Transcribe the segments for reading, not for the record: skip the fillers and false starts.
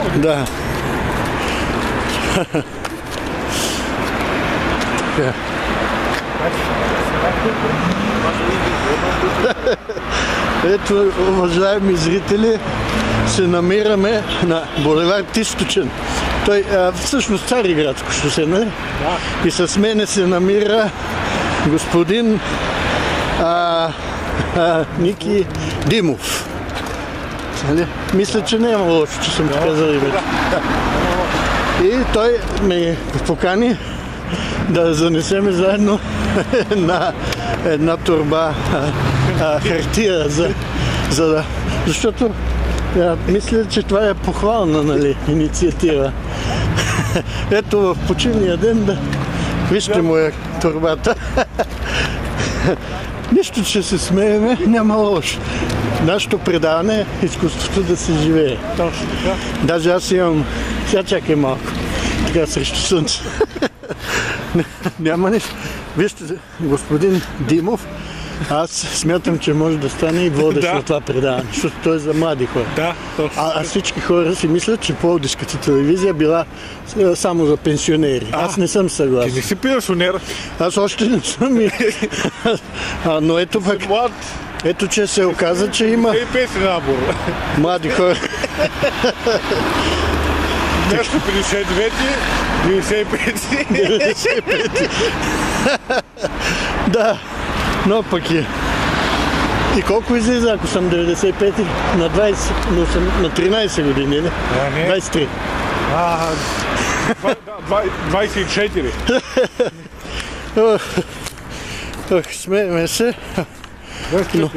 Да. Ето, уважаеми зрители, се намираме на булевард Източен. Той всъщност Цариградско шосе, нали? Да. И с мене се намира господин Ники Димов. Мисля, че няма лошо, че съм казал името. И той ме покани да занесеме заедно една торба хартия, защото мисля, че това е похвална инициатива. Ето в почивния ден, вижте му е торбата. Нищо, че се смееме, няма лошо. Нашето предаване е изкуството да се живее. Точно така. Даже аз имам... Сега чакай малко. Така срещу слънце. Няма нищо. Вижте, господин Димов, аз смятам, че може да стане и водещ на това предаване, защото той е за млади хора. Да, точно. А всички хора си мислят, че Пловдивската телевизия била само за пенсионери. Аз не съм съгласен. Ти не си пенсионер. Аз още не съм. Но ето пък... Ето, че се оказа, че има млади хора. Нещо 59-ти, 95-ти. Да, но пък е. И колко излиза, ако съм 95-ти? На 20, но съм на 13 години, не? 23. 24. Смееме се. Но,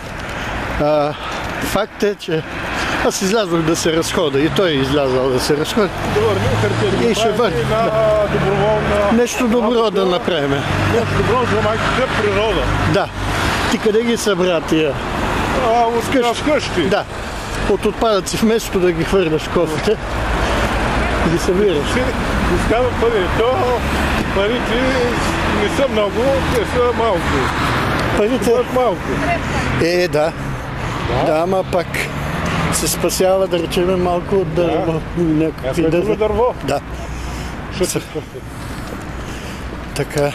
факт е, че аз излязох да се разхода и той е излязал да се разхода. И ще върне. Нещо добро да направим. Нещо добро за майката природа. Да. Ти къде ги събра тия? Вкъщи. Да. От отпадъци, вместо да ги хвърляш в кофите, ги събираш. Изкава парите не са много, те са малко. Парите са малко. Да. Да, ама пак се спасява, да речем, малко от дърво. Някакви дърво. Да. Така.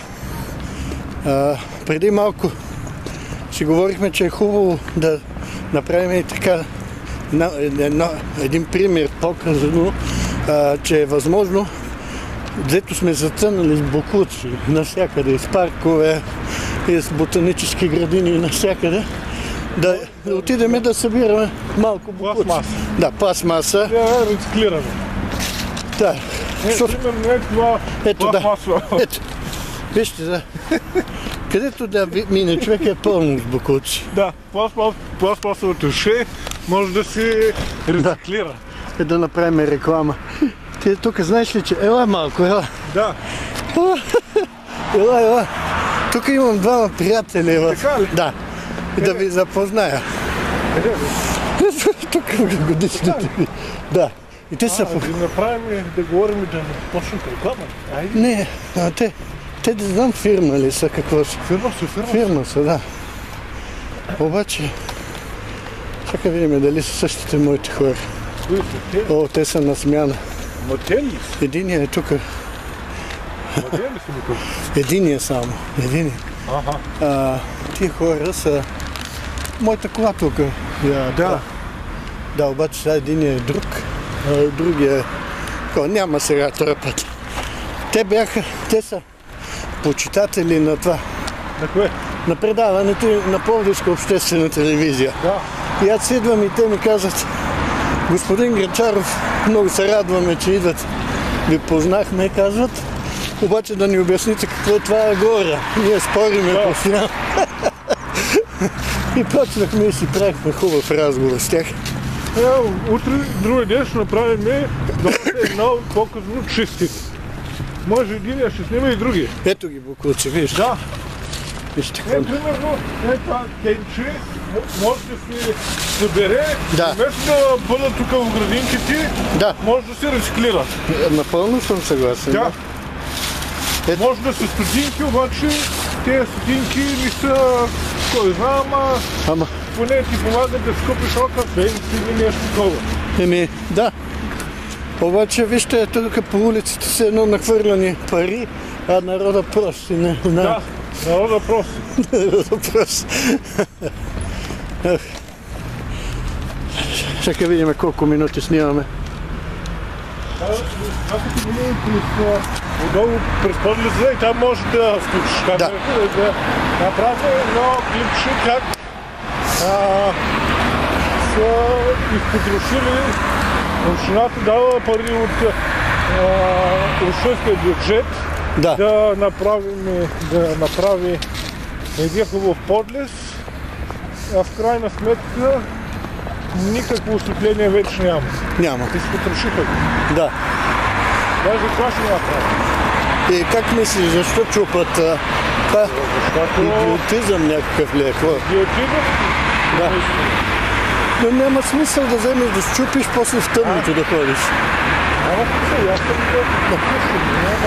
Преди малко си говорихме, че е хубаво да направим и така един пример по-казано, че е възможно, дето сме затънали с боклуци навсякъде, из паркове, из ботанически градини и навсякъде, да отидем да събираме малко боклуци. Пластмаса. Да, пластмаса. Рециклираме. Да. Ето да. Ето. Вижте, да. Където да мине човек е пълно с боклуци. Да, пластмасовото ше може да се рециклира. Да направим реклама. Ти тук знаеш ли, че... Ела малко, ела. Да. Ела. Тук имам двама приятели. Така ли? Да. Да ви запозная. Къде бе? Тук годишните ви. Да. И те са... Да направим, да говорим и да почнем реклама. Не, те да знам фирма ли са, какво са. Фирма са, да. Обаче, чакай видим дали са същите моите хора. О, те са на смяна. Мотели? Единия е тук. Мотели са ми тук? Единия само. Единия. Тия хора са... Моята кола тук. Да, обаче сега единия е друг. Другия е... Няма сега този път. Те са почитатели на това. На кое? На предаването на Пловдивска обществена телевизия. Да. И аз идвам и те ми казват: господин Грачаров, много се радваме, че идват. Ви познахме, казват, обаче да ни обясните какво е това агора. Ние спориме постоянно. И почнахме и си правихме хубав разговор с тях. Утре, другия ден ще направим едно по-късно чистите. Може единия ще снима и другия. Ето ги буклуци, виж. Да. Вижте какво. Примерно, това кенче може да се събере, вместо да бъдат тук в градинките, може да се рециклира. Напълно съм съгласен. Да. Може да са стотинки, обаче тези стотинки не са, кой знае, ама поне ти помагат да си купиш ока, бензин или нещо такова. Да. Обаче вижте, тук по улиците са едно нахвърляни пари, а народа проси, не знам. Да, народа проси. Народа проси. Чакай видим колко минути снимаме. Ако минути отдолу през подлеза и там може да включиш камерата, да направи едно клипче как са изпотрошили. Общината дава пари от общинския бюджет да направи един хубав подлез, а в крайна сметка никакво осветление вече няма. Няма. Изпотрошиха го. Да. Даже това ще направи. И как мислиш, защо чупат? Това идиотизъм някакъв ли е? Идиотизъм? Да. Но няма смисъл да вземеш да счупиш, после в тъмното да ходиш. Няма смисъл, аз съм да пушим.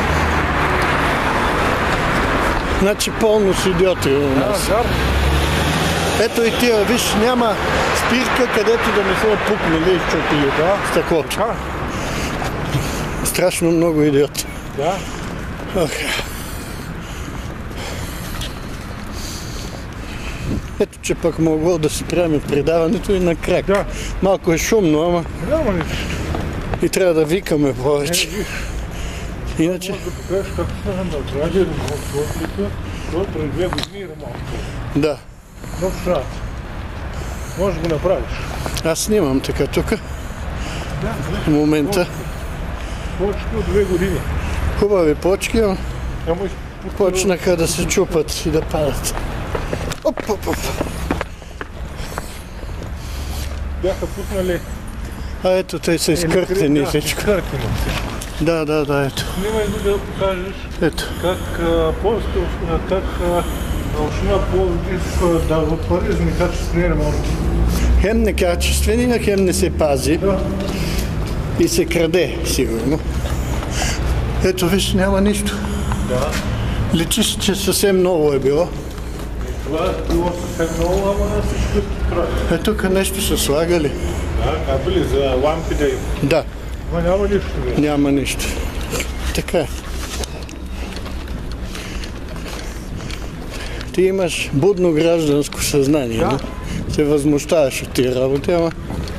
Значи пълно с идиоти у нас. Ето и тия, виж, няма спирка, където да не се пукнали и счупили стъклото. Страшно много идиоти. Да. Ето, че пък могло да си правим предаването и на крак. Да. Малко е шумно, ама Няма нищо. и трябва да викаме повече. Иначе... Може да покажеш как се направи ремонт, това преди 2 години ремонт. Да. Нов шат. Може да го направиш. Аз снимам така тук. Да. В момента. Почки от 2 години. Хубави почки, но почнаха да се чупат и да падат. Оп, оп, оп. Бяха пуснали... А ето, те са изкъртени всичко. Да, ето. Снимай го да покажеш Ето. как община Пловдив дава пари за некачествени ремонти. Хем некачествени, а хем не се пази. Да. И се краде, сигурно. Ето, виж, няма нищо. Да. Личи, че съвсем ново е било. Това е било съвсем много, ама всичко е край. Е, тук нещо са слагали. Да, кабели за лампи да има. Да. Ама няма нищо. Няма нищо. Така е. Ти имаш будно гражданско съзнание, да? Не? Се възмущаваш от тия работи, ама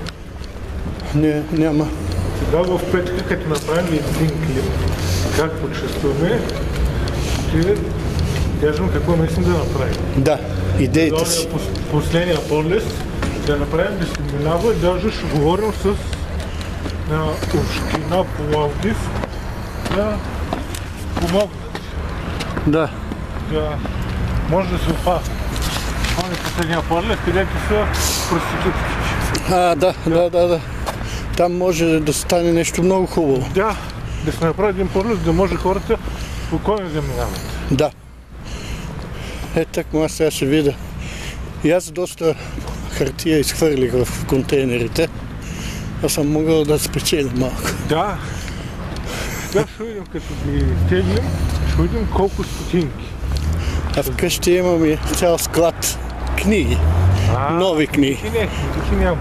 няма. Сега в петъка, като направим един клип, как почувстваме, ще кажем какво мислим да направим. Да, идеите си. Последния подлез да направим да се минава и даже ще говорим с община Пловдив да помогнат. Да. Да може да се опазва. Това е последния подлез, където са проститутки. Да. Там може да стане нещо много хубаво. Да се направи един подлез, да може хората спокойно да минават. Да. Так, аз сега ще видя. И аз доста хартия изхвърлих в контейнерите. Аз съм могъл да спечеля малко. Да. Сега ще видим, като ги теглим, ще видим колко стотинки. А вкъщи имам и цял склад книги. Нови книги. Таки няма.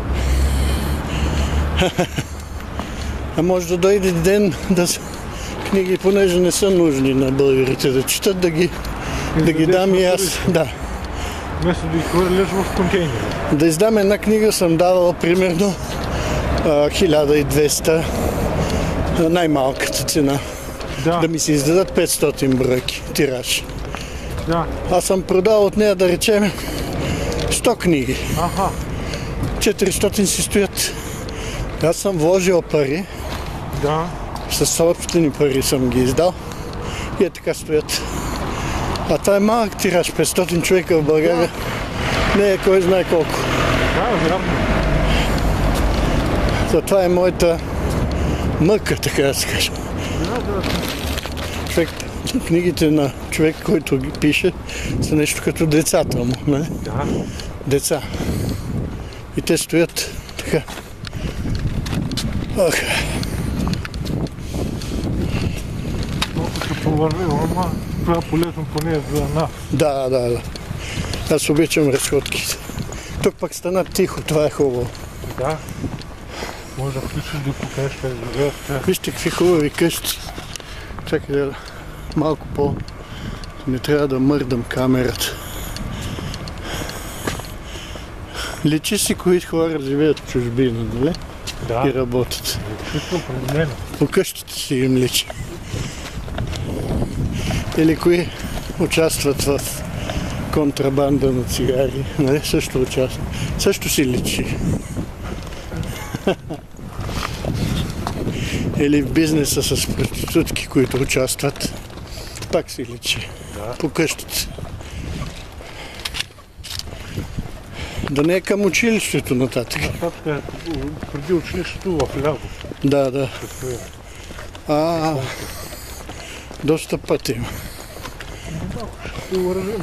А може да дойде ден да книги, понеже не са нужни на българите да четат, да ги дам и аз. Да. Вместо да ги хвърляш в контейнера. Да издам една книга съм давал примерно 1200 най-малката цена. Да ми се издадат 500 бройки тираж. Да. Аз съм продал от нея, да речем, 100 книги. 400 си стоят. Аз съм вложил пари. Да. Със собствени пари съм ги издал. И така стоят. А това е малък тираж, 500 човека в България. Не е кой знае колко. Да, вярно. Това е моята мъка, така да се каже. Човек, книгите на човек, който ги пише, са нещо като децата му, не? Да. Деца. И те стоят така. Колко се повърви, ама това е полезно поне за нас. Да. Аз обичам разходките. Тук пък стана тихо, това е хубаво. Да. Може да включиш да покажеш как живеят. Вижте какви хубави къщи. Чакай да малко по... Не трябва да мърдам камерата. Личи си кои хора живеят в чужбина, нали? Да. И работят. Чисто определено. По къщите си им личи. Или кои участват в контрабанда на цигари, нали? Също участват. Също си личи. Или в бизнеса с проститутки, които участват. Пак си личи. Да. По къщите. Да не е към училището нататък. Нататък е преди училището в ляво. Да, да. Доста пъти има. Ще уредим.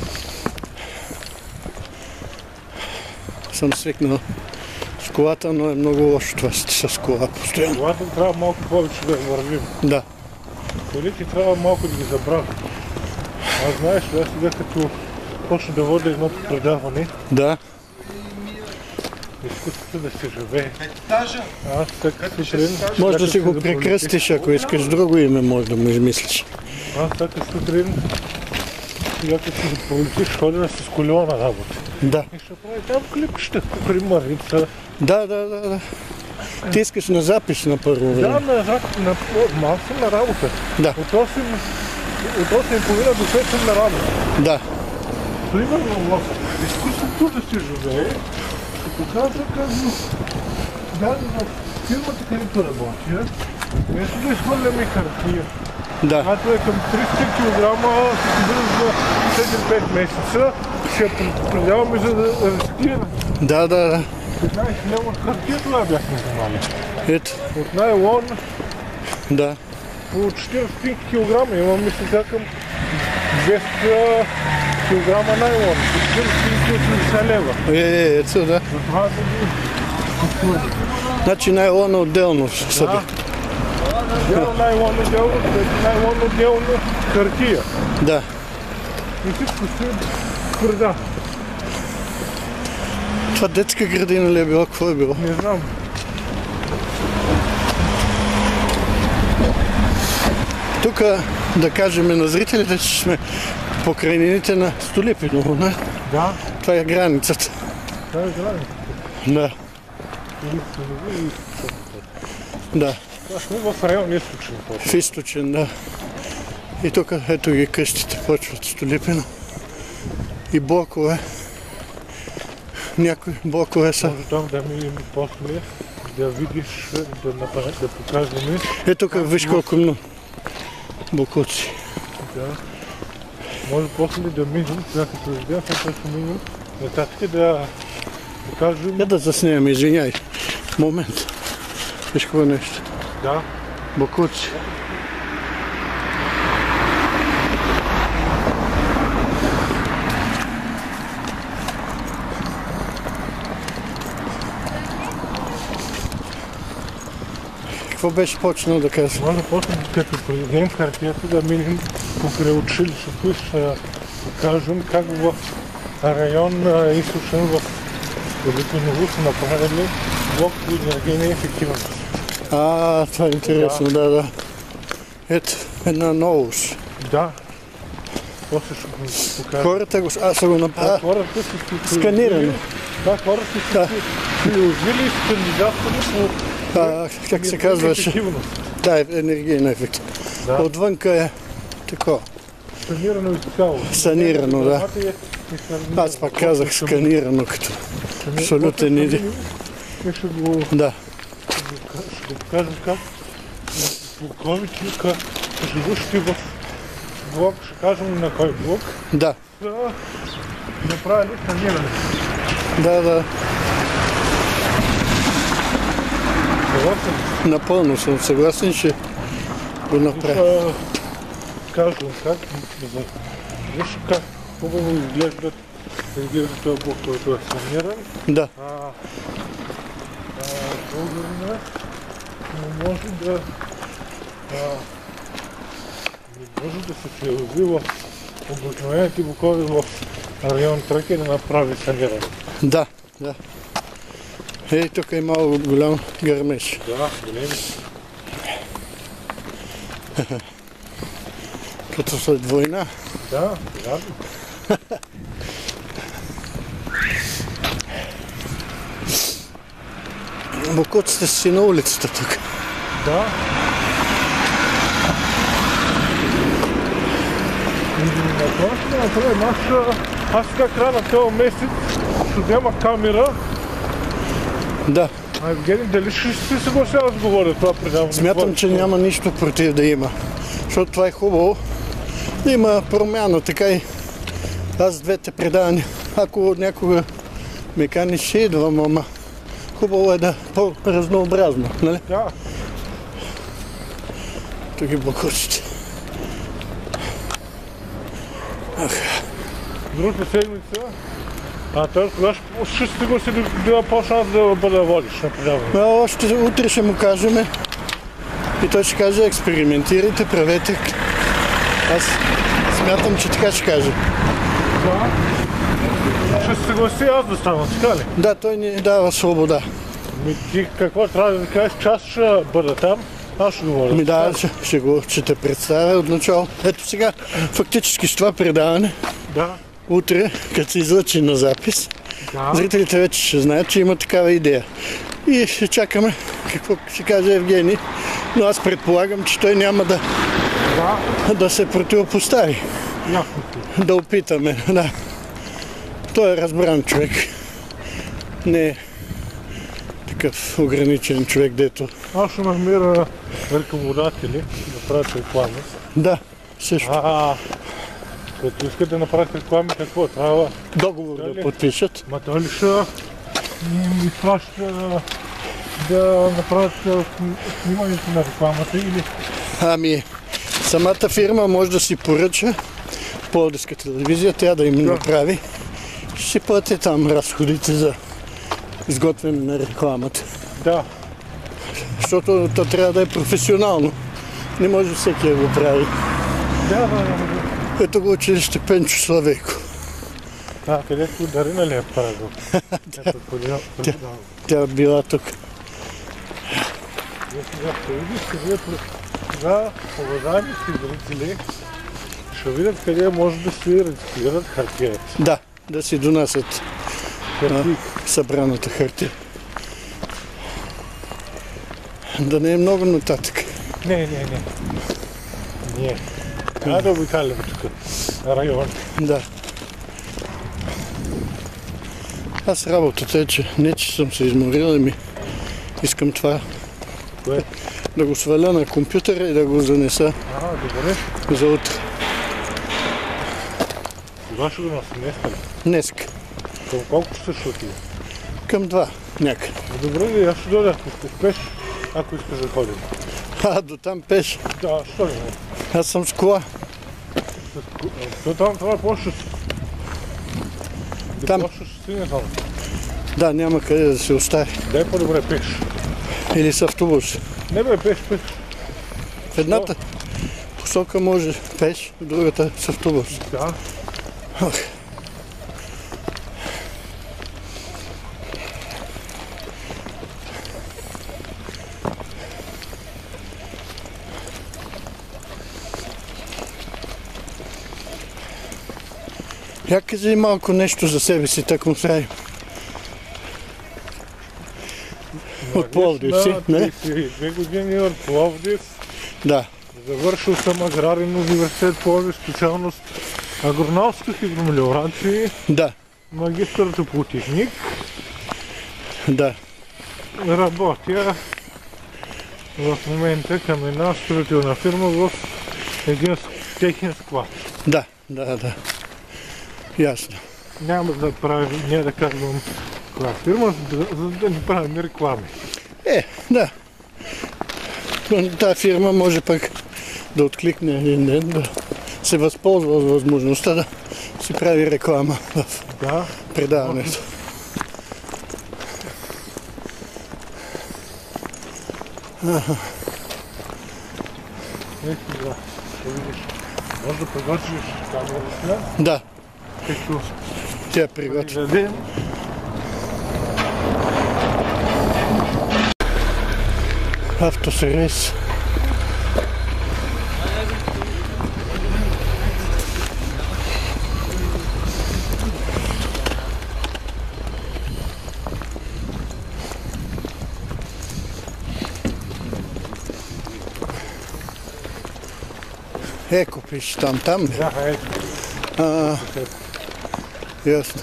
Съм свикнал с колата, но е много лошо това с кола постоянно. Колата трябва малко повече да вървим. Да. Колите трябва малко да ги забравя. Аз знаеш, аз сега като почна да водя едното предаване, Да. изкуството да се живее. Аз всяка сутрин... Може да си го прекръстиш, ако искаш друго име, може да му измислиш. Аз всяка сутрин, сега като си политиш, ходя с колела на работа. Да. И ще прави там клипчета, при Марица. Да. Ти искаш на запис на първо време. Да, малко съм на работа. Да. От 8:30 до 5 съм на работа. Да. Примерно в изкуството да се живее, се показва казано, даже в фирмата, където работя, вместо да изхвърляме хартия, Да. когато е към 300 кг, ще бъде за 7-5 месеца, ще я предаваме за да рециклираме. Да. 15 лева от хартия това бяхме вземали. Ето. От найлон Да. по 40 кг, имам мисля сега към 200 кг найлон, по 40-80 лева. Ето, да. Затова да ги... Значи найлона отделно събира. Найлон отделно хартия. Да. И всичко стои преда. Това детска градина ли е било? Какво е било? Не знам. Тук да кажем на зрителите, че сме по крайнините на Столипиново, не? Да. Това е границата. Това е граница. Да. Да. Това сме в район източен. В източен, да. И тук ето ги къщите почват Столипино. И блокове. Някои блокове са. Може там да минем после, да видиш, да покажем. Ето тук виж колко много бокуци. Да. Може после да минем, сега като видя, сега ще минем нататък да покажем. Я да заснемем, извиняй. Момент. Виж какво нещо. Да. Бокуци. Какво беше почнал да казва? Може после, като произведем хартията, да минем покрай училището и ще покажем как в район източен в Столипиново са направили блок за енергийна ефективност. Това е интересно, да. Ето, една новост. Да. После ще го покажа. Хората са го направили. Хората са сканирани. Да, хората са приложили с кандидатството по как се казваше? ефективност. Да, енергийна ефективност. Да. Отвънка е такова. Санирано изцяло. Санирано, да. Аз пак казах сканирано като абсолютен един. Ще го покажем как полковника живущи в блок, ще кажем на кой блок, да направили саниране. Да. Съгласен? Напълно съм съгласен, че го направя. Казвам как, виж как хубаво изглежда този блок, който е саниран. Да. Българина не може да се съяви в обикновените блокове в район Тръки да направи саниране. Да. Ей, тук е малко голям гърмеж. Да, големи. Като след война. Да, вярно. Бокуците си на улицата тук. Да. Аз сега края на този месец ще взема камера. Да. А Евгений, дали ще се съглася да говоря това предаване? Смятам, че няма нищо против да има. Защото това е хубаво. Да има промяна, така и аз двете предавания. Ако някога ме кани, ще идвам, ама хубаво е да по-разнообразно, нали? Да. Тук е бокуците. Другата седмица. Той кога ще се го си да почна да бъда водиш на предаване? Още утре ще му кажем и той ще каже експериментирайте, правете. Аз смятам, че така ще каже. Да. Ще се съгласи аз да стана, така ли? Да, той ни дава свобода. Ти какво трябва да кажеш, че аз ще бъда там, аз ще говоря. Да, ще те представя отначало. Ето сега, фактически с това предаване, Да. утре, като се излъчи на запис, Да. зрителите вече ще знаят, че има такава идея. И ще чакаме какво ще каже Евгений, но аз предполагам, че той няма да се противопостави. Ясно. Да опитаме, да. Той е разбран човек. Не е такъв ограничен човек, дето. Аз ще намеря ръководатели да правят реклами. Да, също. Като искат да направят реклами, какво трябва? Договор да подпишат. Ма той ли ще им изплаща да направят снимането на рекламата или? Ами, самата фирма може да си поръча Пловдивска телевизия, тя да им направи. Ще си плати там разходите за изготвяне на рекламата. Да. Защото то трябва да е професионално. Не може всеки да го прави. Да. Ето го училище Пенчо Славейко. Където Дарина ли е правил? Тя била тук. Сега, уважаеми зрители, ще видят къде може да си рециклират хартията. Да, да си донасят събраната хартия. Да не е много нататък. Не. Трябва да обикаляме тук, район. Да. Аз работата е, че не че съм се изморил, ами искам това Кое? да го сваля на компютъра и да го занеса Добре. за утре. Кога ще го носи? Днеска. Към колко ще отиде? Към 2 някъде. Добре, аз ще дойда, ако ще спеш, ако искаш да ходим. До там пеш. Да, що ли? Аз съм с кола. Там това е почта. Там. Почта ще стигне там. Да, няма къде да се остави. Дай по-добре пеш. Или с автобус. Не бе, пеш. В едната посока може пеш, в другата с автобус. Да. Я кажи малко нещо за себе си, така сега. От Пловдив си, не? 32 години от Пловдив. Да. Завършил съм аграрен университет Пловдив, специалност агронавтска хидромелиорация. Да. Магистър топлотехник. Да. Работя в момента към една строителна фирма в един техен склад. Да. Ясно. Няма да правим, не да казвам коя фирма, за да не правим реклами. Да. Тази фирма може пък да откликне един ден, да се възползва от възможността да си прави реклама в предаването. Ето да, ще видиш. Може да приготвиш камерата. Да. Като Тя приготви. дадем. Автосервис. Еко пише там, ли? Да, ето. Ясно.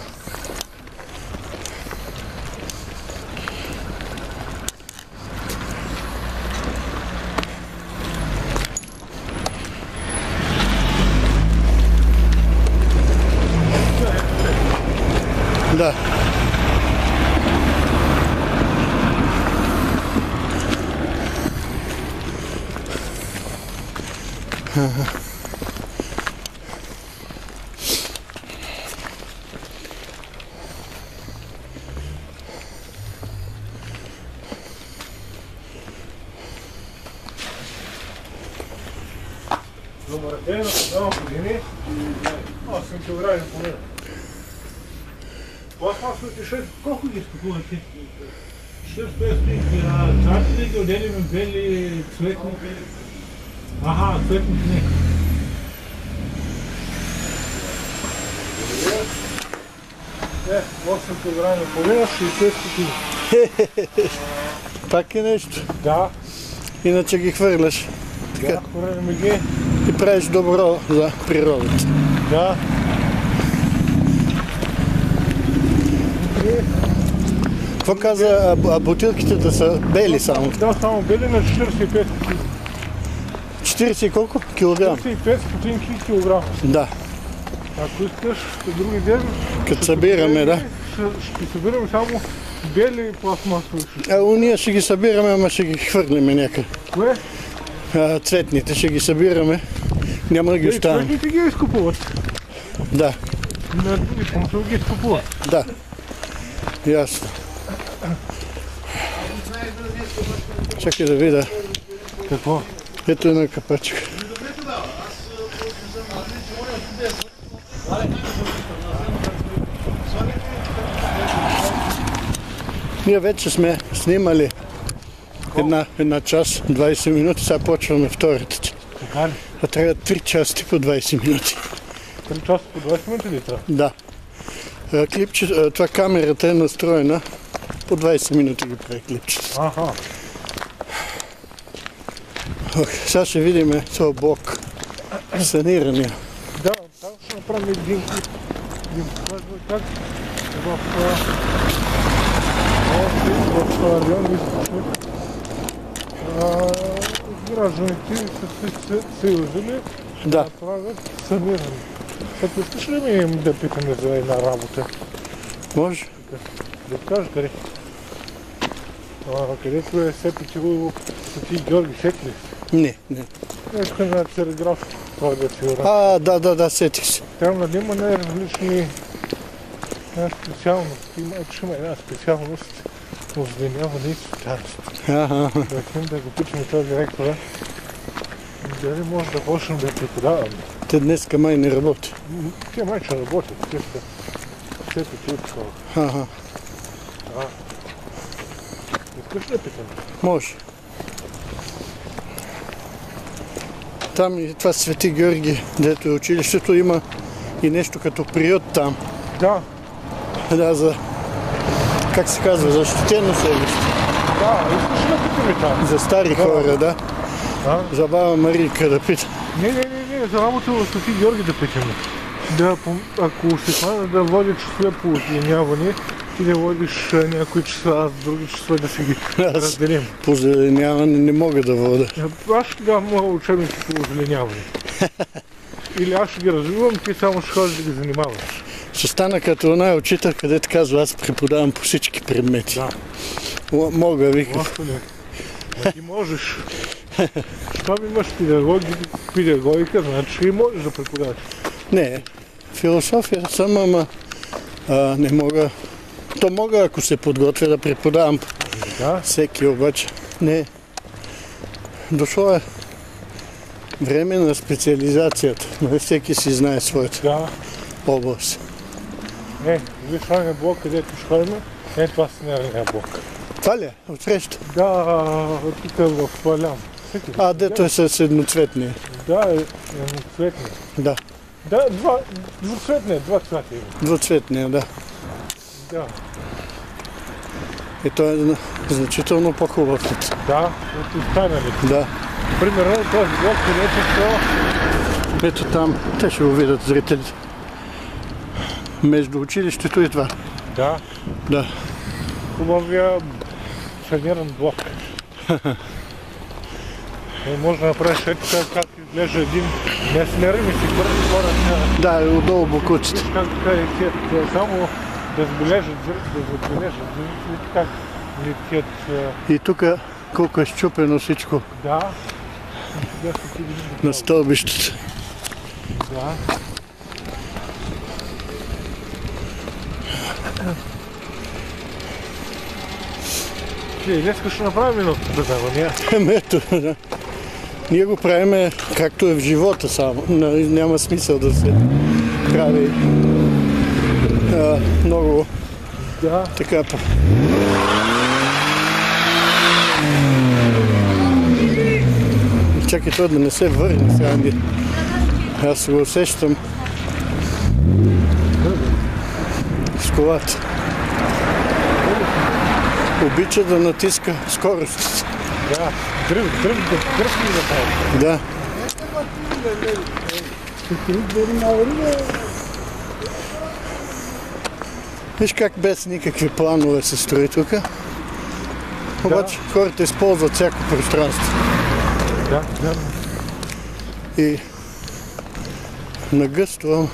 Да. Домарадено, само години, 8 кг половина. Пластмасови тишет, колко ги изкупувате? 6-5 царти ли ги отделим бели, цветни? Аха, цветните не. Е, 8 кг половина, 60 стотини. Пак е нещо. Да. Иначе ги хвърляш. Да, хвърляме ги. И правиш добро за природата. Да. Какво каза, бутилките да са бели само? Да, само бели на 45 стотинки. 40 и колко? Килограм? 45 стотинки килограм. Да. Ако искаш, други ден... Като събираме, да. Ще събираме само бели пластмасови. Уния ще ги събираме, ама ще ги хвърлиме някъде. Кое? Цветните ще ги събираме. Няма да ги оставим. Цветните ги изкупуват. Да. На други пунктове ги изкупуват. Да. Ясно. Чакай да видя. Какво? Ето една капачка. Ние вече сме снимали една час, 20 минути, сега почваме втората. Така ли? А трябва 3 части по 20 минути. 3 часа по 20 минути ли трябва? Да. Клипче, това камерата е настроена. По 20 минути ги прави клипчето. Аха. Сега ще видим този блок. Санирания. Да, там ще направим един клип. Как в район източник гражданите са се съюзили да направят саниране. Като искаш ли ми да питаме за една работа? Може? Да кажа къде? Където е Сепетилово Свети Георги Сетли? Не. Нещо на телеграф, това да си урад. Да, сетих се. Там нали има най-различни специалности. Ще има една специалност озеленяване и социалност. Да искам да го питаме това директора. Дали може да почнем да преподаваме? Те днеска май не работи. Те май ще работят. Те са такова. Искаш да питаме? Може. Там и това Свети Георги, дето е училището, има и нещо като приют там. Да. Да, за... Как се казва? Защитено селище. Да, искаш да питаме там. За стари хора, да. За баба Марийка да пита. Не, за работа в Свети Георги да питаме. Ако се хвана да води часове по озеленяване, ти да водиш някои часа, аз други часове да си ги разделим. По озеленяване не мога да вода. Аз ще дам моя учебници по озеленяване. Или аз ще ги развивам, ти само ще ходиш да ги занимаваш. Ще стана като една учител, където казва, аз преподавам по всички предмети. Да. Мога, вика. Господи, ти можеш. Щом имаш педагогика, значи и можеш да преподаваш. Не, философия съм, ама не мога. То мога, ако се подготвя да преподавам. Да. Всеки обаче. Не. Дошло е време на специализацията. Всеки си знае своята област. Виж, това е блок, където ще ходим. Това си не е блок. Това ли е? Отсреща? Да, тук в Палям. Дето е с едноцветния. Да, едноцветния. Да. Да, двуцветния, два цвета има. Двуцветния, да. Да. И той е значително по-хубав. Да, от останалите. Да. Примерно този блок, където Ето там, те ще го видят зрителите. Между училището и това. Да. Да. Хубавия фанерен блок. Може да направиш ето как изглежда един меснерен и си бързи хората. Да, и отдолу бокуците. Как летят, само да забележат зрителите как летят. И тук колко е счупено всичко Да. на стълбищата. Да. Днес ще направим едно предаване. Ето, да. Ние го правиме както е в живота само. Няма смисъл да се прави много така. Чакай това да не се върне сега. Аз го усещам с колата. Обича да натиска скорост. Да, дръпни да прави. Да. Виж как без никакви планове се строи тук. Обаче хората използват всяко пространство. Да. И нагъствам.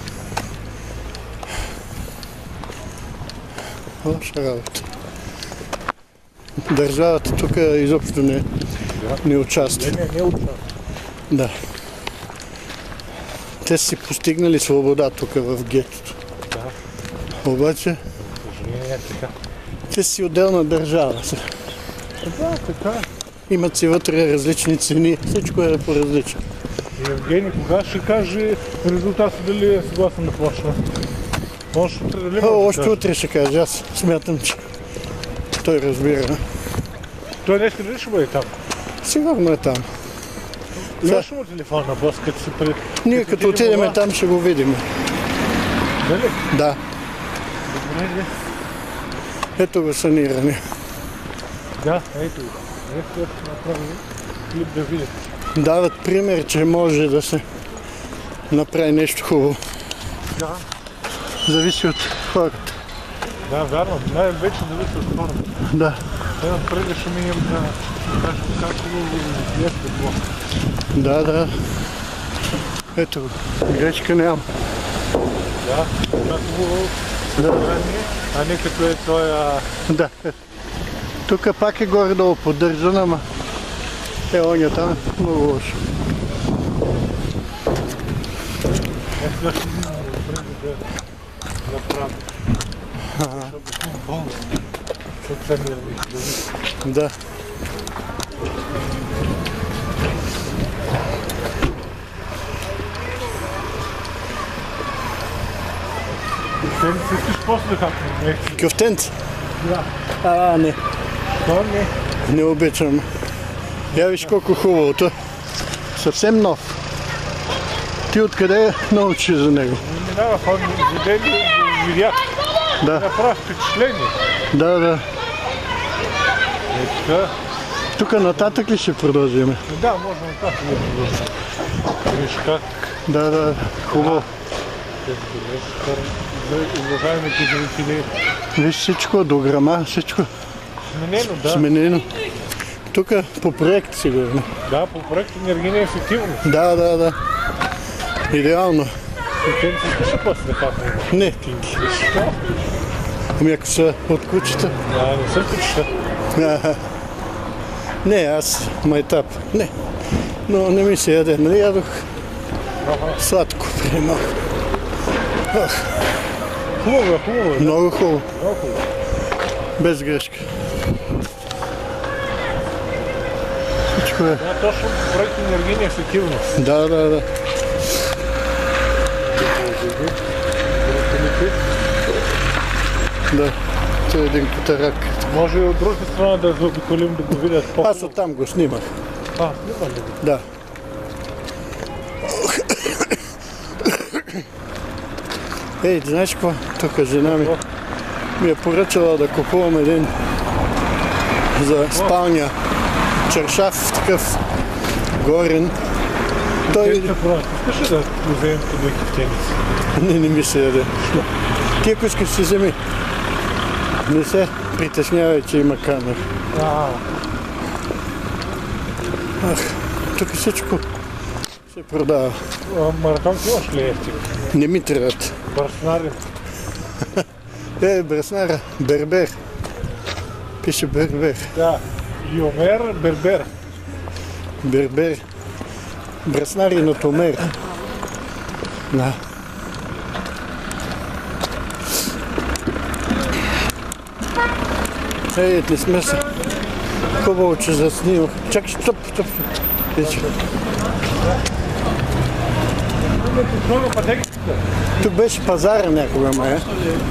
Лоша работа. Държавата тук изобщо не участва. Не участва. Да. Те са си постигнали свобода тук в гетото. Да. Обаче те си отделна държава. Да, така. Имат си вътре различни цени, всичко е по-различно. Евгений, кога ще каже резултата дали е съгласен да почна? Може утре дали Още утре ще каже, аз смятам, че той разбира. Той днес дали ще бъде там? Сигурно е там. Имаш му телефон на бос, като се пред... Ние като отидем там ще го видим. Дали? Да. Добре. Ето го саниране. Да, ето го. Ето направи клип да видите. Дават пример, че може да се направи нещо хубаво. Да. Зависи от хората. Да, вярно. Най-вече зависи от хората. Да. Сега преди ще минем да кажем как хубаво е било. Да. Ето го. Гречка няма. Да, как хубаво. А не като е той... Да. Тук пак е горе-долу поддържан, ама оня там много лошо. Аз ще минем преди да направим. Защото болно. Защото са мирни. Да. Те ли си искаш после как не? Кюфтенци? Да. Не. То не. Не обичам. Я виж колко хубавото. Съвсем нов. Ти откъде научи за него? Минава ходни видели и видях. Да. Направи впечатление. Да. Ето. Тук нататък ли ще продължим? Да, може нататък да продължим. Виж как. Да. Хубаво. Уважаемите зрители. Виж всичко, дограма, всичко Сменено, да. сменено. Тук по проект сигурно. Да, по проект енергийна ефективност. Да. Идеално. Претенцията ще после хапне. Не. Защо? Ами ако са от кучета. Да, не съм кучета. Не, аз майтап. Не. Но не ми се яде. Нали ядох сладко преди малко. Хубаво е. Много хубаво. Без грешка. Всичко е. Да, точно проект енергийна ефективност. Да. Да. Това е един котарак. Може и от другата страна да заобиколим да го видят по-хубаво. Аз оттам го снимах. Снима ли го? Да. Ей, знаеш какво? Тук жена ми е поръчала да купувам един за спалня чаршаф, такъв горен. Той... Искаш ли да вземем по две кефтеница? Не мисля да. Ти ако искаш си вземи. Не се притеснявай, че има камера. Тук всичко се продава. Маратонки имаш ли ефтини? Не ми трябват. Бръснари? Браснара, Бербер. Пише Бербер. Да. Юмер, Бербер. Бербер. Браснар и Нотомер. Да. Ей, не сме се. Хубаво, че заснимах. Чакай, стоп. Тук беше пазара някога, мая.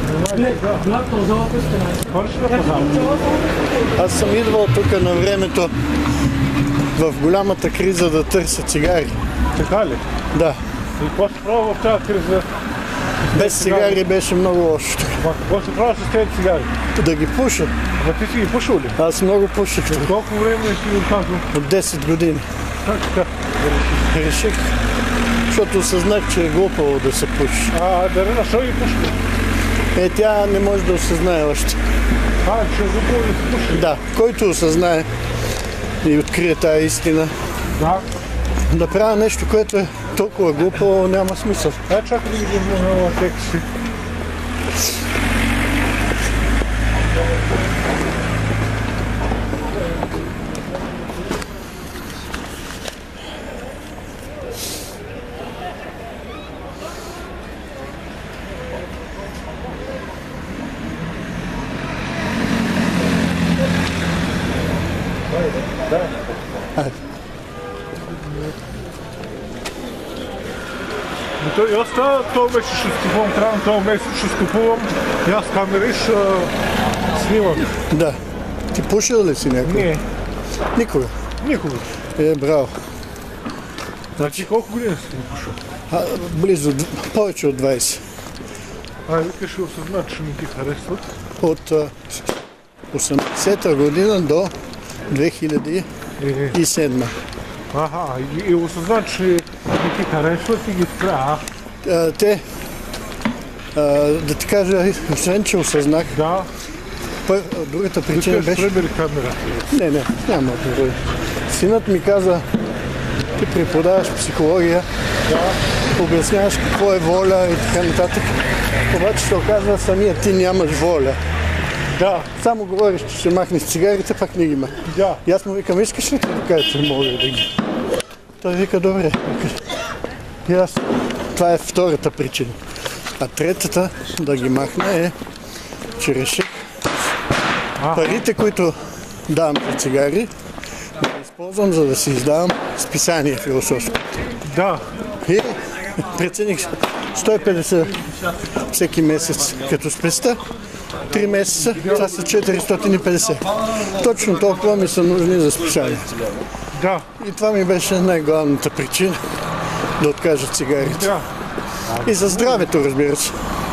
Аз съм идвал тук на времето в голямата криза да търся цигари. Така ли? Да. И какво се прави в тази криза? Без цигари беше много лошо. Какво се прави с тези цигари? Да ги пуша. А ти си ги пушил ли? Аз много пуших. От колко време си го казвам? От 10 години. Как така? Реших, защото осъзнах, че е глупаво да се пуши. Дарина, защо ги пуши? Тя не може да осъзнае още. Че е глупаво да се пуши? Да, който осъзнае и открие тая истина. Да. Да правя нещо, което е толкова глупаво, няма смисъл. Чакай да ги взема на текси. И аз това месец ще скупувам, трябва това месец ще скупувам и аз камера и ще снимам. Да. Ти пушил ли си някога? Не. Никога? Никога. Браво. Значи колко години си не пушил? Близо, повече от 20. Викаш и осъзнат, че не ти харесват? От 80-та година до 2007. И осъзнат, че не ти харесват и ги спря. Те, да ти кажа, освен че осъзнах, другата причина беше... Пребери камерата. Не, няма да. Синът ми каза, ти преподаваш психология, обясняваш какво е воля и така нататък, обаче се оказва, самия ти нямаш воля. Да. Само говориш, че ще махнеш цигарите, пак не ги махнеш. Да. И аз му викам, искаш ли да кажа, че мога да ги? Той вика, добре. И аз, това е втората причина. А третата да ги махна е, че реших парите, които давам за цигари, да ги използвам, за да си издавам списание философско. Да. И прецених 150 всеки месец като спеста. 3 месеца, това са 450. Точно толкова ми са нужни за списание. Да. И това ми беше най-главната причина да откажа цигарите. Да. И за здравето, разбира се.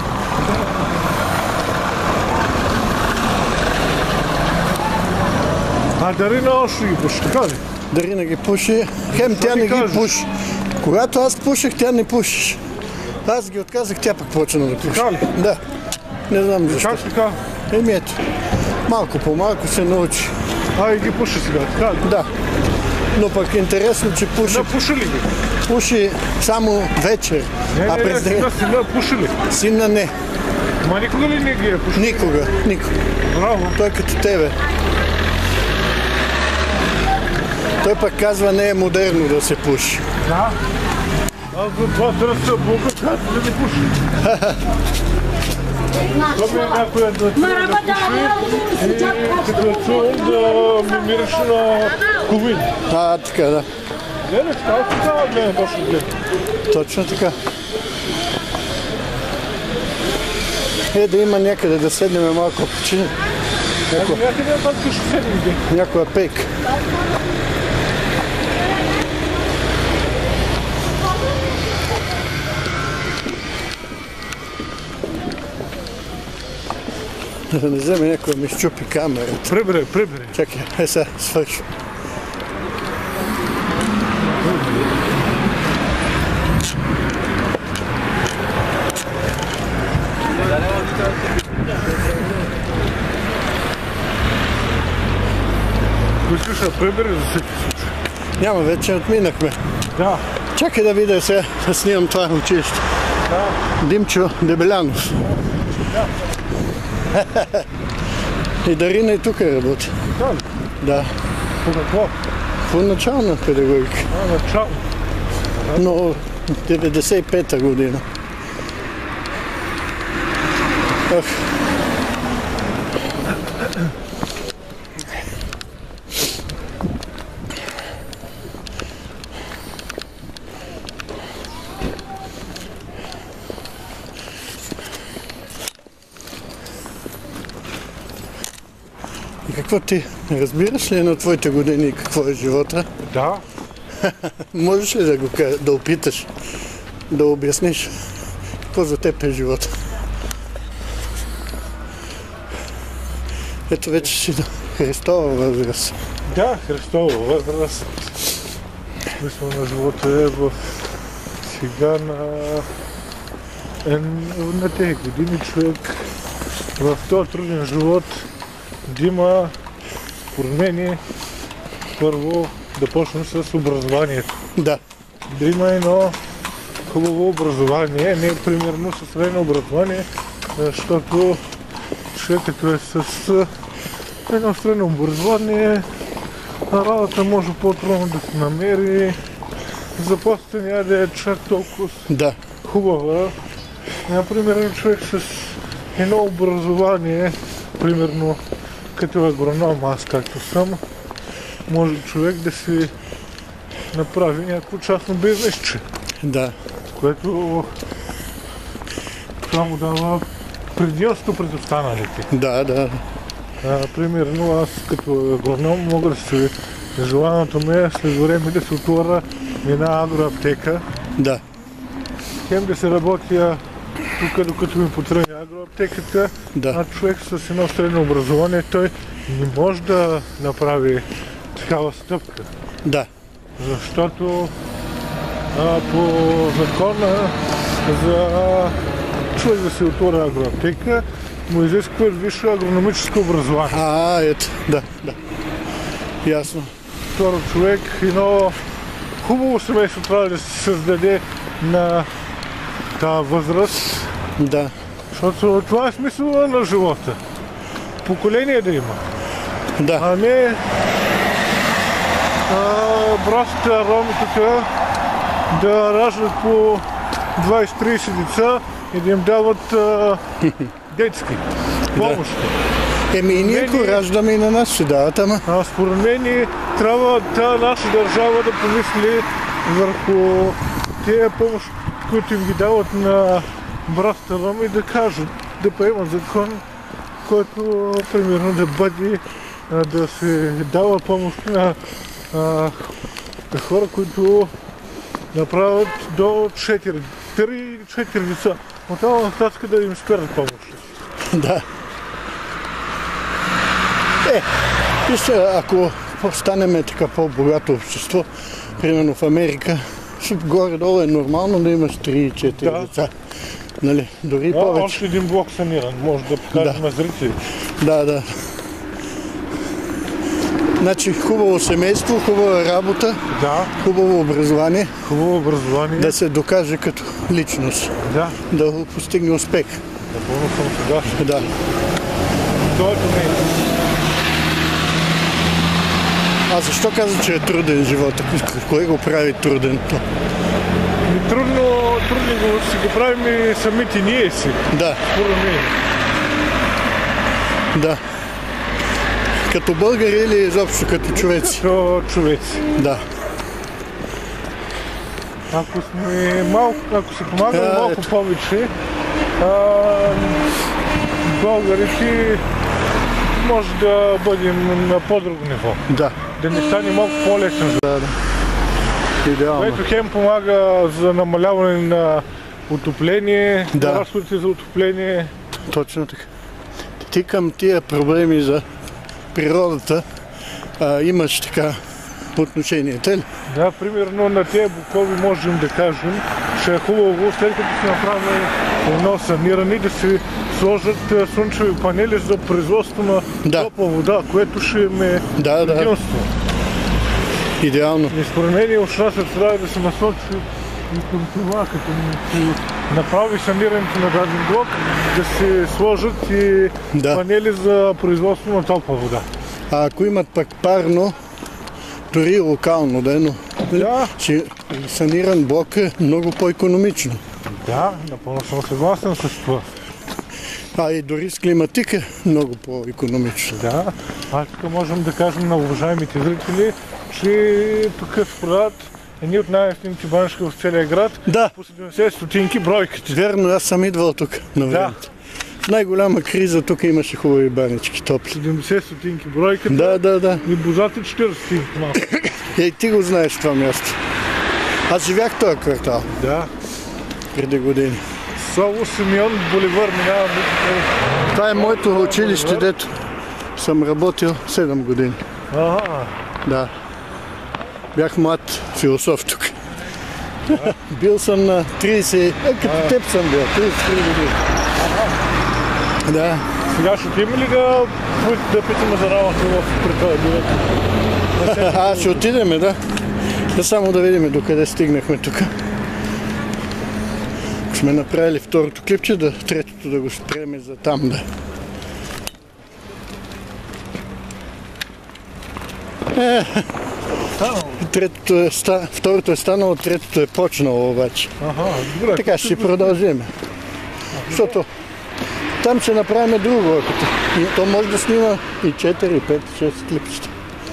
Дарина още ги пуши, така ли? Дарина ги пуши, хем тя не ги пуши. Когато аз пуших, тя не пушиш. Аз ги отказах, тя пък почна да пуши. Така ли? Да. Не знам защо. Как така? Ето, малко по малко се научи. И ги пуши сега, така ли? Да. Но пък интересно, че пуши... Да, пуши ли ги? Пуши само вечер. Не, сина пуши ли? Сина не. Ма никога ли не ги е пуши? Никога. Браво. Той като тебе. Той пък казва, не е модерно да се пуши. Да. Аз за това търся Бога, как да не пуши. Това е някоя да пуши и като чувам да ми мириш на ковин. Така, да. Не, така гледам точно гледам. Точно така. Да има някъде да седнем малко починем. Някъде пак ще седим. Някоя пек. Да не вземе някой ми щупи камерата. Прибере. Чакай, сега свърши. Искаш да прибере за всеки случай? Няма, вече отминахме. Да. Чакай да видя сега, да снимам това училище. Да. Димчо Дебелянов. И Дарина и тук работи. Да ли? Да. По какво? По начална педагогика. Начало. Но 95-та година. Ах. И какво ти? Разбираш ли на твоите години какво е живота? Да. Можеш ли да опиташ, да обясниш какво за теб е живота? Ето вече си до Христова възраст. Да, Христова възраст. Смисъл на живота е в сега на тези години човек в този труден живот да има промени. Първо да почнем с образованието. Да. Да има едно хубаво образование, не примерно със средно образование, защото човек като е с едно средно образование, работа може по-трудно да се намери, заплатата няма да е чак толкова хубава. Например, човек с едно образование, примерно като агроном, аз както съм, може човек да си направи някакво частно бизнесче. Да. Което това му дава предимство пред останалите. Да. Примерно аз като агроном мога да си желаното ме след време да се отворя една агроаптека. Да. Хем да се работя тук, докато ми потръгне агроаптеката, а човек с едно средно образование, той не може да направи такава стъпка. Да. Защото по закона за човек да се отвори агроаптека, му изисква висше агрономическо образование. Ето, да. Ясно. Второ, човек едно хубаво семейство трябва да се създаде на тази възраст. Да. Защото това е смисъла на живота. Поколение да има. Да. А не братските роми тук да раждат по 20-30 деца и да им дават детски помощи. Еми и ние го раждаме и на нас ще дават, ама. Според мен трябва тази наша държава да помисли върху тези помощи, които им ги дават на братските роми, да кажат, да приемат закон, който примерно да бъде да се дава помощ на хора, които направят до 3-4 деца. От това нататък да им спират помощ. Да. Вижте, ако станем така по-богато общество, примерно в Америка, горе-долу е нормално да имаш 3-4 деца. Нали? Дори повече. Още един блок саниран, може да покажем на зрителите. Да. Значи хубаво семейство, хубава работа, хубаво образование. Да се докаже като личност. Да постигне успех. Напълно съм съгласен. Да. Това не е. А защо каза, че е труден живот? Кое го прави труден? Трудно си го правим и самите ние си. Да. Според мен. Да. Като българи или изобщо като човеци? Като човеци. Да. Ако се помагаме малко повече, българите може да бъде на по-друго ниво. Да. Да не стане малко по-лесен. Да. Идеално. Което хем помага за намаляване на отопление, Да. на разходите за отопление. Точно така. Ти към тия проблеми за природата имаш така отношение, те ли? Да, примерно на тези букови можем да кажем, че е хубаво след като се направи едно саниране да се сложат слънчеви панели за производство на топла вода, което ще им е предимство. Идеално. И според мен общината трябва да се насочи и към това, като се направи санирането на даден блок, да се сложат и панели за производство на топла вода. А ако имат пък парно, дори локално, но че саниран блок е много по-икономично. Да, напълно съм съгласен с това. А и дори с климатик е много по-икономично. Да, тук можем да кажем на уважаемите зрители, че тук се продават едни от най-ефтините банички в целия град. Да. По 70 стотинки бройките. Верно, аз съм идвал тук на времето. В най-голяма криза тук имаше хубави банички, топли. 70 стотинки бройката. Да. И бозата 40 стотинки малко. И ти го знаеш това място. Аз живях в този квартал. Да. Преди години. Соло Симеон Боливар минава. Това е моето училище, дето съм работил 7 години. Да. Бях млад философ тук. Бил съм на 30, като теб съм бил, 33 години. Да. Сега ще има ли да питаме за работа при този директор? Ще отидеме, да. Да само да видим докъде стигнахме тук. Сме направили второто клипче, третото да го спреме за там, да. Второто е станало, третото е почнало обаче. Добре. Така ще продължим. Защото там ще направим друго. И то може да снима и 4, и 5, 6 клипчета.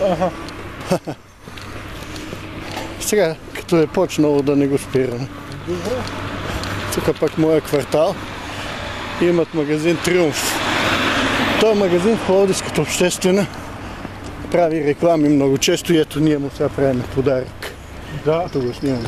Сега, като е почнало да не го спираме. Добре. Тук пък моя квартал. Имат магазин Триумф. Този магазин в Пловдивската обществена прави реклами много често и ето ние му сега правим подарък. Да. Като го снимаме.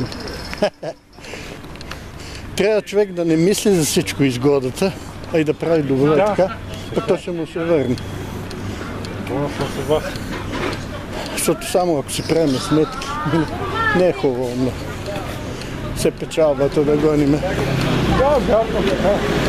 Трябва човек да не мисли за всичко изгодата, а и да прави добре така, пък то ще му се върне. Това съм съгласен. Защото само ако си правим сметки, не е хубаво много. Се печалбата да гониме. Да, вярно така.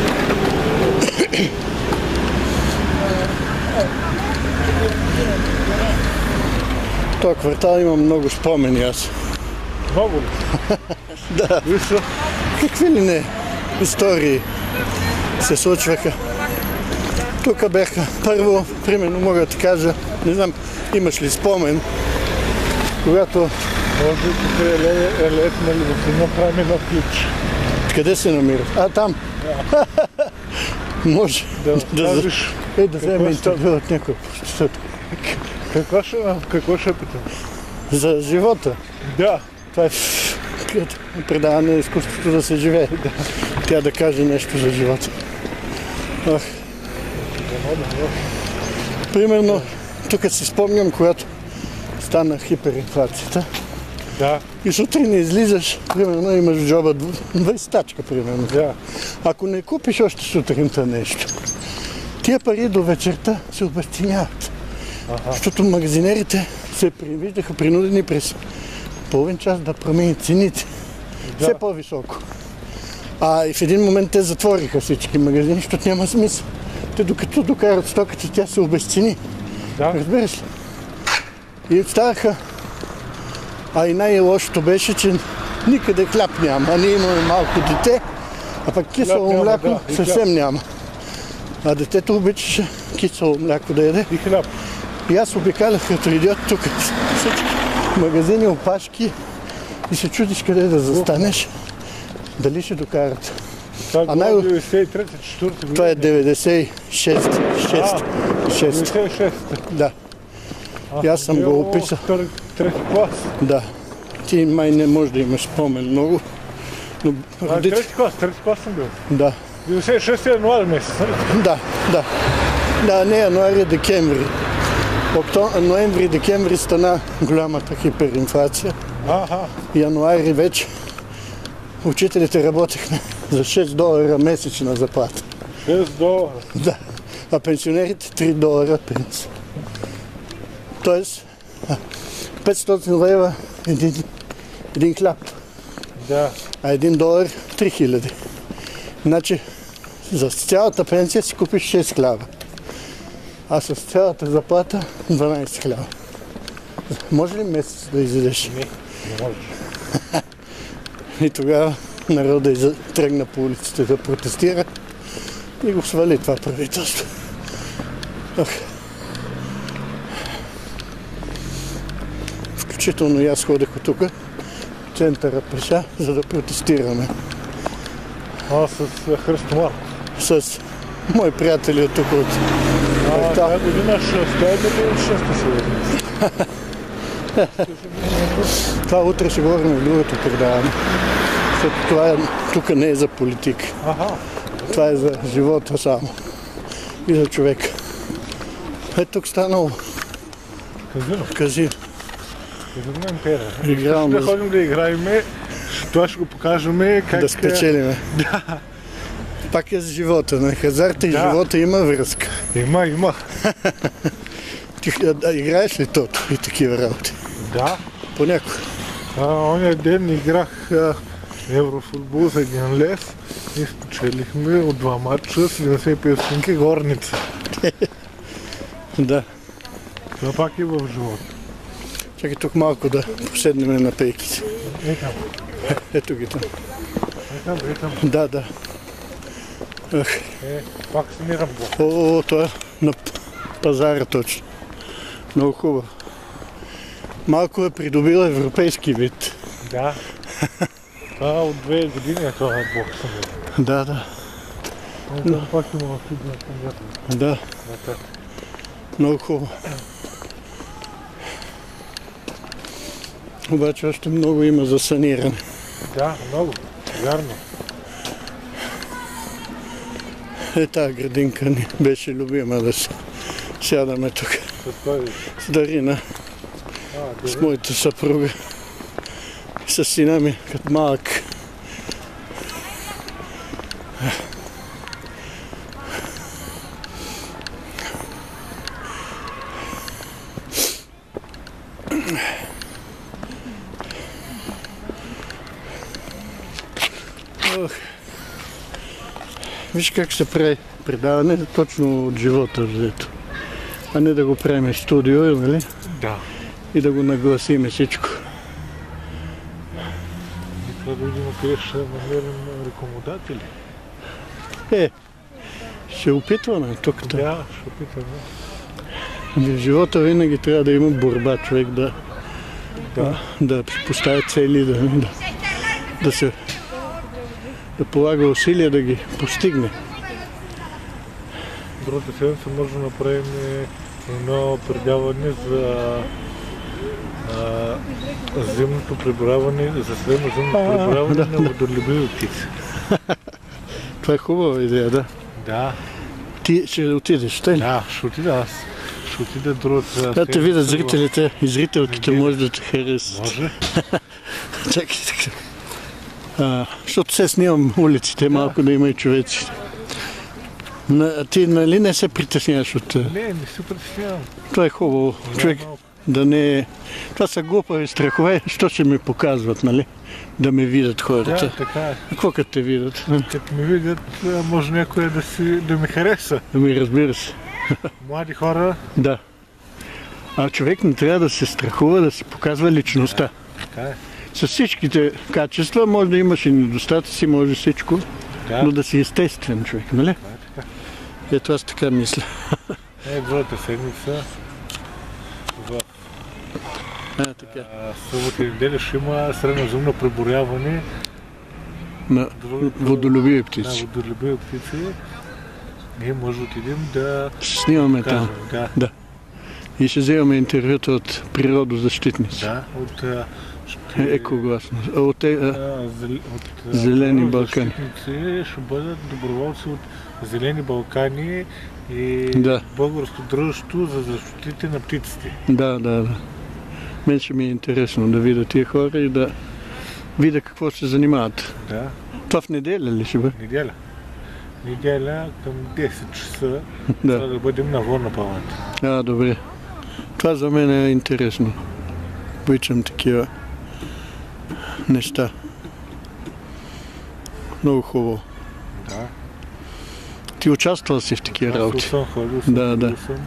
В този квартал има много спомени аз. Много ли? Да. Какви ли не истории се случваха. Тук бяха първо, примерно мога да ти кажа, не знам, имаш ли спомен, когато... Може би тук е летнали да направим едно ключ. Къде се намира? Там. Може да вземем интервю от някой. Какво ще питам? За живота. Да. Това е предаване на изкуството да се живее. Тя да каже нещо за живота. Примерно, тук си спомням, когато стана хиперинфлацията. Да. И сутрин не излизаш, примерно имаш в джоба 20 тачка, примерно. Да. Ако не купиш още сутринта нещо, тия пари до вечерта се обезценяват. Защото магазинерите се виждаха принудени през половин час да променят цените. Все по-високо. И в един момент те затвориха всички магазини, защото няма смисъл. Те докато докарат стоката, тя се обезцени. Да. Разбираш ли? И ставаха. И най-лошото беше, че никъде хляб няма. А ние имаме малко дете, а пък кисело мляко съвсем няма. А детето обичаше кисело мляко да яде. И хляб. И аз обикалях като идиот тук. Всички магазини, опашки и се чудиш къде да застанеш. Дали ще докарат. Това е 93-4 година. Това е 96. 96. Да. И аз съм го описал. Трети клас. Да. Ти май не можеш да имаш спомен много. Но трети клас съм бил. Да. 96 януари месец, нали? Да. Да, не януари, декември. Ноември, декември стана голямата хиперинфлация. Януари вече учителите работехме за $6 месечна заплата. $6? Да. А пенсионерите $3 пенсия. Тоест 500 лева един хляб. Да. А $1 $3000. Значи за цялата пенсия си купиш 6 хляба. А с цялата заплата 12 хляба. Може ли месец да изядеш? Не можеш. И тогава народа тръгна по улиците да протестира и го свали това правителство. Включително и аз ходех от тук, центъра пеша, за да протестираме. С Христо Марков? С мои приятели от тук. Тази година ще стоите ли от 6-та седмица? Това утре ще говорим в другото предаване. Това тук не е за политика. Това е за живота само. И за човека. Тук станало казино. Казино Империя. Ще ходим да играем, това ще го покажем как... Да спечелиме. Да. Пак е за живота. На хазарта и живота има връзка. Има. Ти играеш ли тото и такива работи? Да. Понякога. Оня ден играх еврофутбол за 1 лев и спечелихме от 2 матча 75 стотинки горница. Да. Това пак е в живота. Чакай тук малко да поседнем на пейките. Ето ги там. Там. Да. Пак си не работа. Това е на пазара точно. Много хубаво. Малко е придобил европейски вид. Да. Това от 2 години е това бокс. Да. Там пак има футбол. Да. Много хубаво. Обаче още много има за саниране. Да, много. Вярно. Тази градинка ни беше любима да се сядаме тук. С Дарина. С моята съпруга. С сина ми като малък. Виж как се прави предаване точно от живота взето. А не да го правим в студио, нали? Да. И да го нагласиме всичко. И това да видим къде ще намерим рекомодатели. Ще опитваме тук. Да, ще опитваме. В живота винаги трябва да има борба, човек да поставя цели, да полага усилия да ги постигне. Другата седмица може да направим едно предаване за зимното преброяване, за средноземното преброяване на водолюбиви птици. Това е хубава идея, да. Да. Ти ще отидеш, тъй ли? Да, ще отида аз. Ще отида другата седмица. Да те видят зрителите и зрителките, може да те харесат. Може. Чакай. Защото се снимам улиците, малко да има и човеци. Ти нали не се притесняваш от... Не се притеснявам. Това е хубаво. Човек да не... Това са глупави страхове, що ще ми показват, нали? Да ме видят хората. Да, така е. Какво като те видят? Като ме видят, може някой да ми хареса. Разбира се. Млади хора. Да. А човек не трябва да се страхува, да се показва личността. Така е. С всичките качества може да имаш и недостатъци, може всичко, но да си естествен човек, нали? Ето аз така мисля. Другата седмица в събота и неделя ще има средноземно преброяване на водолюбиви птици. Водолюбиви птици. Ние може да отидем да снимаме там. Да. И ще вземаме интервюта от природозащитници. Да, от екогласно. От Зелени Балкани. Ще бъдат доброволци от Зелени Балкани и Да. българското дружество за защитите на птиците. Да. Мен ще ми е интересно да видя тия хора и да видя какво се занимават. Да, Това в неделя ли ще бъде? неделя. Неделя към 10 часа Да. трябва да бъдем на Ворна палата. Добре. Това за мен е интересно. Обичам такива неща. Много хубаво. Да. Ти участвал си в такива работи? Аз съм ходил, Да. съм.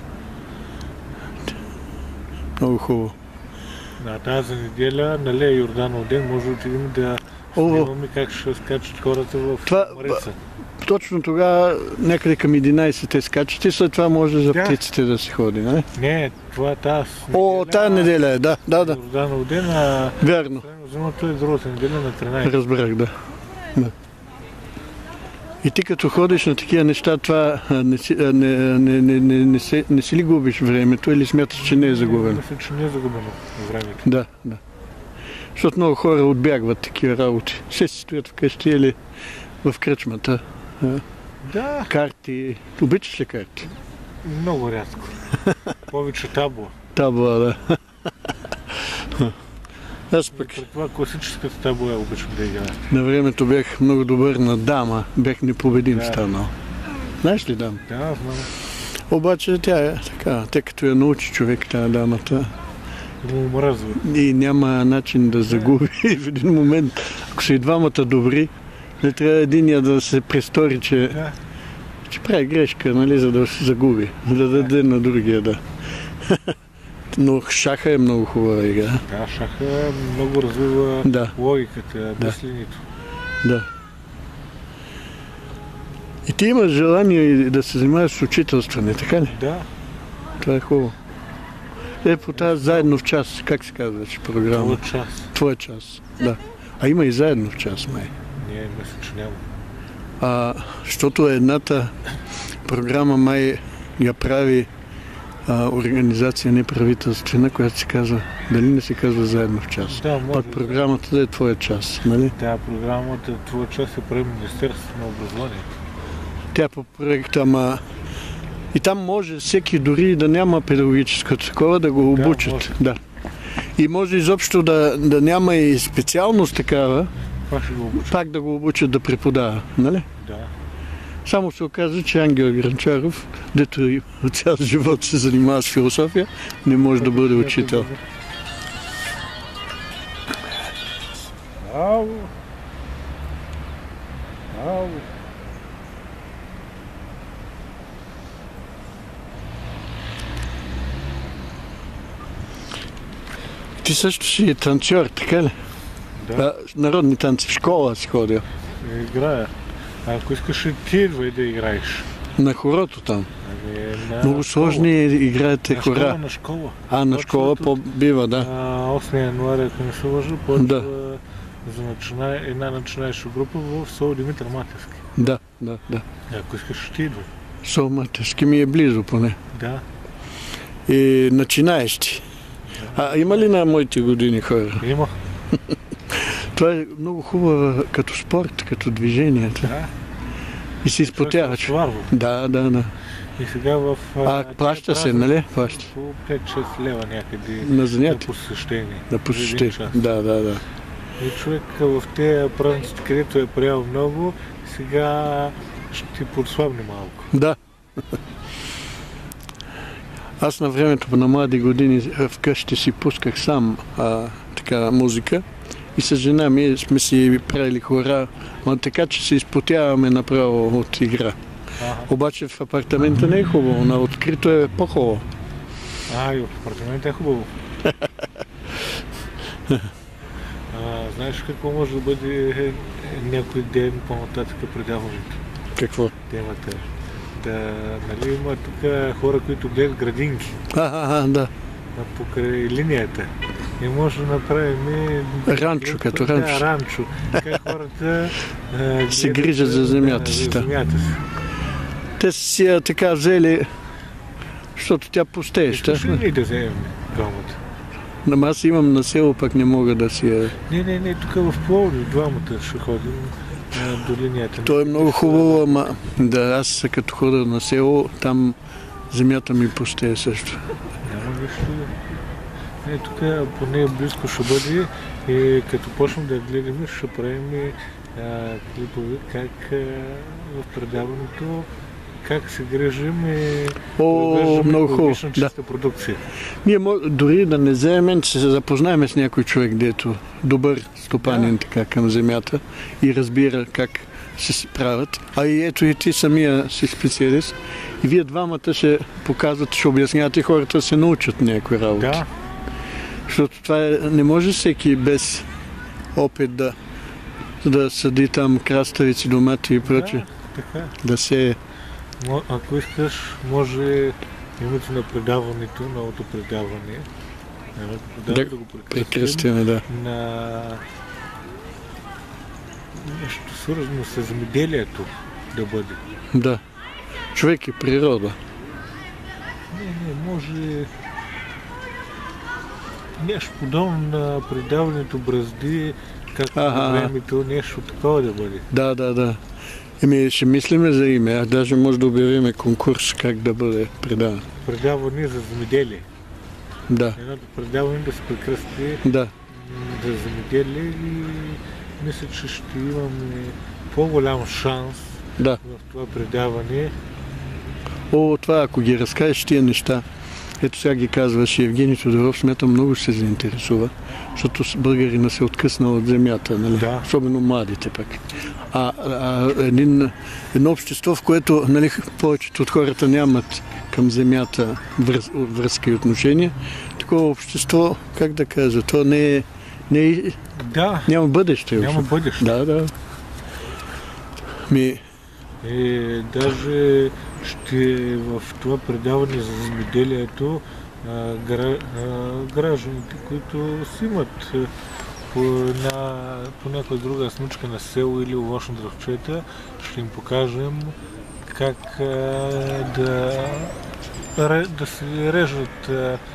Много хубаво. На тази неделя, нали е Йорданов ден, може да отидем да снимаме как ще скачат хората в Това- Марица. Точно тогава, някъде към 11 те скачат и след това може за Да. птиците да се ходи, не? Не, това е тази Тая неделя е, да. Йорданов ден, а Вярно. зимото е другата неделя на 13. Разбрах, да. И ти като ходиш на такива неща, това не си ли губиш времето или смяташ, че не е загубено? Мисля, че не е загубено времето. Да. Защото много хора отбягват такива работи. Все си стоят вкъщи или в кръчмата. Да, Карти. Обичаш ли карти? много рядко. Повече табла. Табла, да. Аз пък При това класическата табла я обичам да играя. на времето бях много добър на дама. Бях непобедим Да. станал. Знаеш ли дама? Да, знам. Обаче тя е така. Тъй като я научи човек тази дамата Му омръзва. и няма начин да загуби в един момент. Ако са и двамата добри, не трябва единия да се престори, че прави грешка, нали, за да се загуби. Да даде на другия, да. Но шаха е много хубава игра. Да, шаха много развива Да. логиката, мисленето. Да. И ти имаш желание да се занимаваш с учителстване, така ли? Да, Това е хубаво. По тази заедно в час, как се казваше програма? това час. Твой час, да. А има и заедно в час, май. Не, мисля, че няма. Защото едната програма май я прави организация неправителствена, която се казва, дали не се казва заедно в час. Да, може. Пак програмата да е твоя час, нали? Тя програмата, това час е прави Министерството на образованието. Тя по проекта, ама и там може всеки дори да няма педагогическо такова да го обучат. може. Да. И може изобщо да няма и специалност такава, Това ще го обуча. пак да го обучат да преподава, нали? Да. Само се оказа, че Ангел Гранчаров, дето и цял живот се занимава с философия, не може да бъде учител. Ау! Ау! Ти също си танцор, така ли? Да, Народни танци в школа си ходил. играя. Ако искаш и ти идвай да играеш. На хорото там. На Много сложни играете на хора. школа, на школа. На школа по-бива, да. 8 януаря, ако не се лъжа, почва за една начинаеща група в село Димитър Матевски. Да. Ако искаш, ти идвай. Солматевски ми е близо поне. Да. И начинаещи. Има ли на моите години хора? Има. Това е много хубаво като спорт, като движение. Да. И се изпотяваш. Сварва. Да. И сега в... Плаща се, нали? Плаща. По 5-6 лева някъде На занятие. на посещение. На посещение. За един час. Да. И човек в тези празници, където е приял много, сега ще ти подслабне малко. Да. Аз на времето на млади години вкъщи си пусках сам така музика и с жена ми сме си правили хора, така че се изпотяваме направо от игра. Обаче в апартамента не е хубаво, на открито е по-хубаво. И в апартамента е хубаво. Знаеш какво може да бъде някой ден по-нататък предаването? Какво? Темата. Нали има тук хора, които гледат градинки. Да. Покрай линията. И може да направим ранчо, като ранчо. Ранчо. Така хората се грижат за земята си. Те си така взели, защото тя пустееща. Искаш ли да вземем двамата? Аз имам на село, пък не мога да си я... Не, тук в Пловдив двамата ще ходим. до линията. То е много хубаво, ама да, аз като хода на село, там земята ми пустее също. Няма нищо. Тук поне близко ще бъде и като почнем да гледаме, ще правим клипове как в предаването, как се грижим и много хубаво. чиста продукция. Ние дори да не вземем, че се запознаем с някой човек, дето добър стопанин така към земята и разбира как се правят. А и ето и ти самия си специалист. И вие двамата ще показват, ще обяснявате хората да се научат някои работи. Да. Защото това не може всеки без опит да съди там краставици, домати и прочее. Да се... Ако искаш, може името на предаването, новото предаване, да го прекръстим, да. На нещо свързано с земеделието да бъде. Да. Човек и природа. Не, може нещо подобно на предаването Бразди, както на времето, нещо такова да бъде. Да. Ще мислиме за име, даже може да обявиме конкурс как да бъде предаване. Предаване за земеделие. Да. Едното предаване да се прекръсти за земеделие и мисля, че ще имаме по-голям шанс в това предаване. Това ако ги разкажеш тия неща, ето сега ги казваш, Евгений Тодоров, смятам, много ще се заинтересува, защото българина се откъсна от земята, нали? Да. Особено младите пък. Едно общество, в което, нали, повечето от хората нямат към земята връзка и отношения, такова общество, как да кажа, то няма бъдеще. Няма бъдеще. Да. Даже ще в това предаване за земеделието гражданите, които си имат по някоя друга смичка на село или овощни дръвчета, ще им покажем как да се режат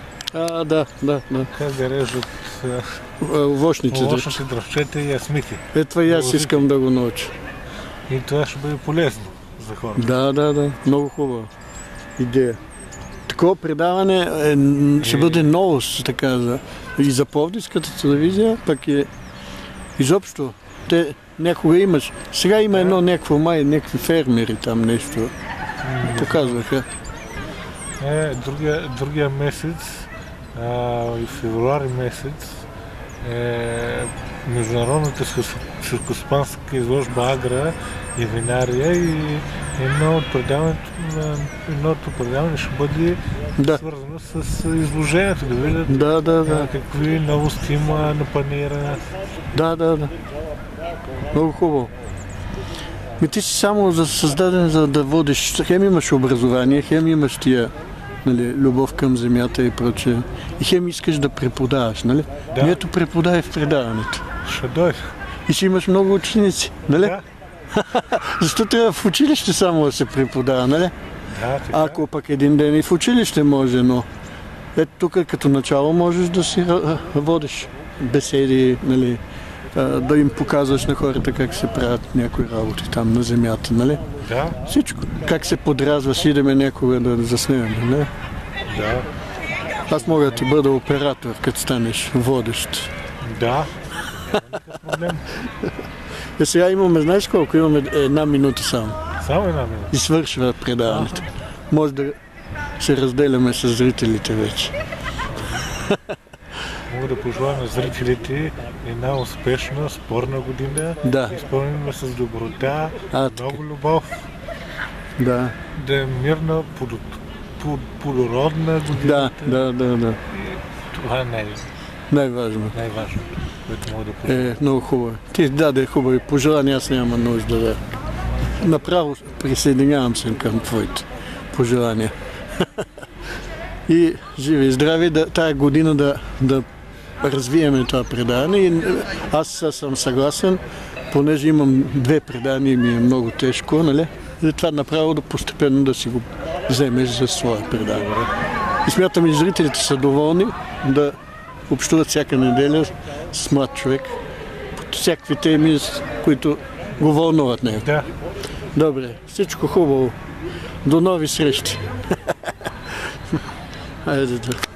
как да режат овощните дръвчета и ясмити. Това и аз искам да го науча. И това ще бъде полезно за хората. Да. Много хубава идея. Такова предаване ще бъде новост, така, и за Пловдивската телевизия, пък и изобщо. Те някога имаш. Сега има някакви фермери там нещо. Показваха. Другия месец, и февруари месец, Международната селскостопанска изложба Агра и винария и едното предаване ще бъде свързано с изложението, да видят какви новости има на панаира. Да. Много хубаво. Ти си само създаден за да водиш. Хем имаш образование, хем имаш тия, нали, любов към земята и прочее. И хем искаш да преподаваш, нали? Да. Ето преподай в предаването. Ще дойде. И ще имаш много ученици, нали? Да. Защо трябва в училище само да се преподава, нали? Да, ако пък един ден и в училище може, но ето тук като начало можеш да си водиш беседи, нали? Да им показваш на хората как се правят някои работи там на земята, нали? Да. Всичко. Как се подразваш, идеме някога да заснемем, нали? Да. Аз мога да ти бъда оператор, като станеш водещ. Да. Никакъв проблем. Сега имаме, знаеш колко? Имаме 1 минута само. Само 1 минута. И свършва предаването. Може да се разделяме с зрителите вече. Мога да пожелая на зрителите една успешна спорна година. Да. Изпълнена с доброта, много любов. Да. Да е мирна, плодородна година. Да. Това е най-важно. Което мога да пожелая. Много хубаво. Ти даде хубави пожелания, аз няма нужда да... Направо присъединявам се към твоите пожелания. И живи и здрави, тая година да развиеме това предаване. И аз съм съгласен, понеже имам 2 предания и ми е много тежко, нали? Затова направо постепенно да си го вземеш за своя предаване. И смятам, и зрителите са доволни да общуват всяка неделя с млад човек по всякакви теми, които го вълнуват него. Да. Добре, всичко хубаво. До нови срещи. Айде да.